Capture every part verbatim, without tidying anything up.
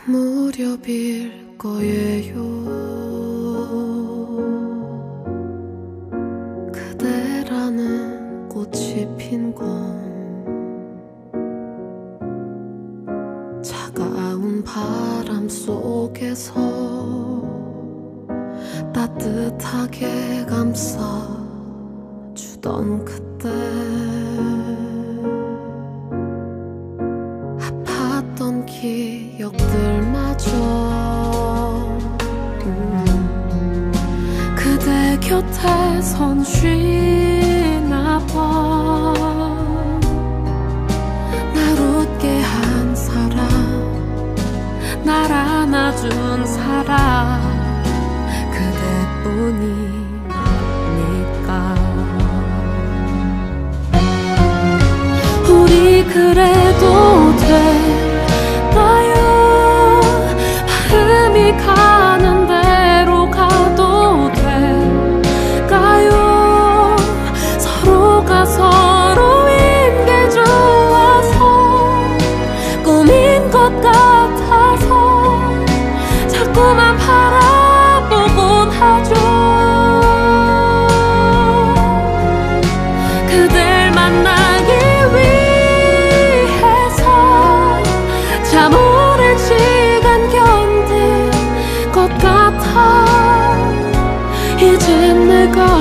무렵일 거예요. 그대라는 꽃이 핀 건 차가운 바람 속에서 따뜻하게 감싸주던 그때 아팠던 기억들마저 음, 그대 곁에선 쉬나 봐. 날 웃게 한 사람, 날 안아준 사람 그대뿐이니까. 우리 그래도 될까요? 마음이 가는 대로 가도 될까요? 서로가 서로인 게 좋아서 꿈인 것 같아서 자꾸만 바라보곤 하죠. 그댈 만나기 위해서 참 오랜 시간 견딜 것 같아. 이젠 내가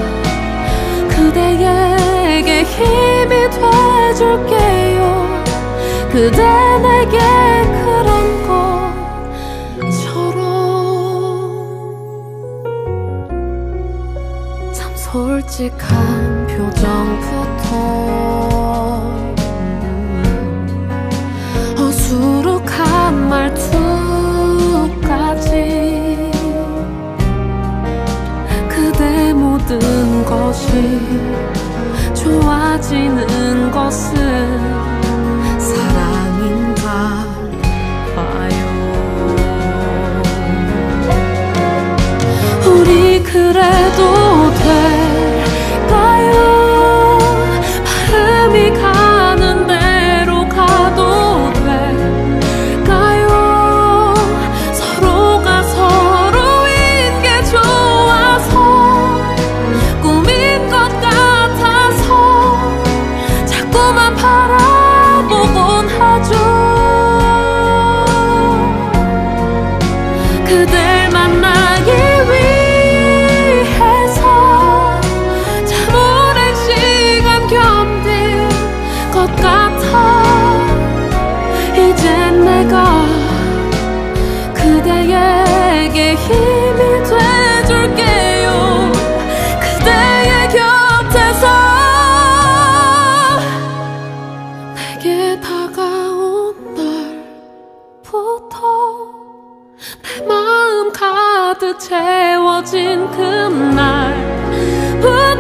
그대에게 힘이 돼줄게요. 그대 내게 그런 것처럼. 참 솔직한 표정부터 어수룩한 말투까지 그대 모든 것이 좋아지는 것은 사랑인가 봐요. 우리 그래도 될까요? 마음이 가는 대로 가도 될까요? 서로가 서로인 게 좋아서 꿈인 것 같아서 자꾸만 바라보곤 하죠. 그댈 만나기 위해서 참 오랜 시간 견딜 것 같아. 이젠 내가 그대에게 힘이 돼줄게요. 그대의 곁에서 내게 다가온 날부터 내 마음 가득 채워진 그날부터